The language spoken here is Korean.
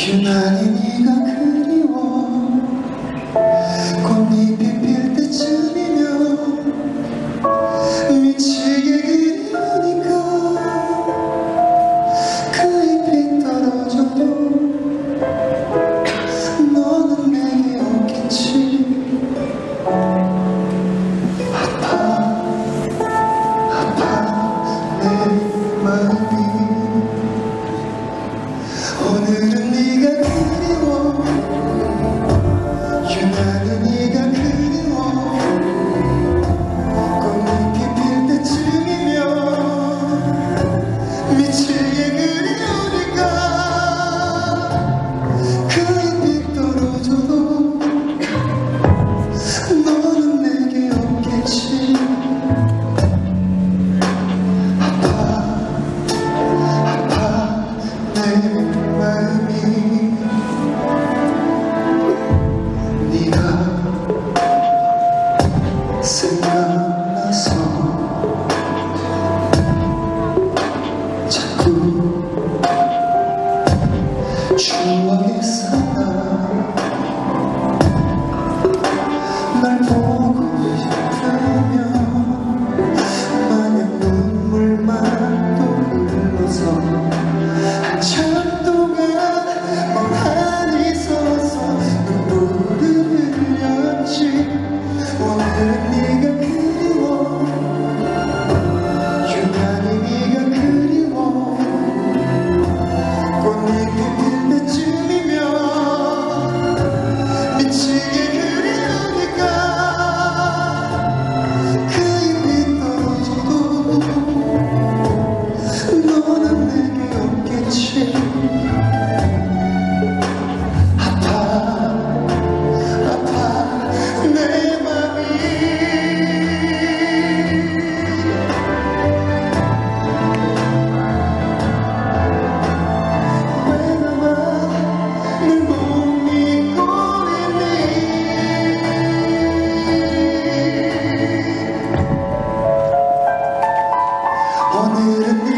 유난히 네가 그리워. 꽃잎이 필 때쯤이면 미치게 그리우니까. 그 잎이 떨어져도 너는 내게 없겠지. 아파 내 마음이. 오늘은 네가 그리워. 유난히 네가 그리워. 꽃잎이 필 때쯤이면 미치게 그리우니까. 그 잎이 떨어져도 너는 내게 없겠지. 아파 내 마음이. 네가 생각나서 자꾸 추억에 살아. 날 보고 싶으면 마냥 눈물만 또 흘러서 한참 동안 멍하니 서서 눈물을 흘렸지. 오늘은 네가 그리워. 유난히 네가 그리워. 꽃잎이 필 때쯤이면 미치게 그리우니까. 그 잎이 떨어져도 너는 내게 없겠지. 아파 내 맘이. 왜 나만 널 못 믿고 있니. 오늘은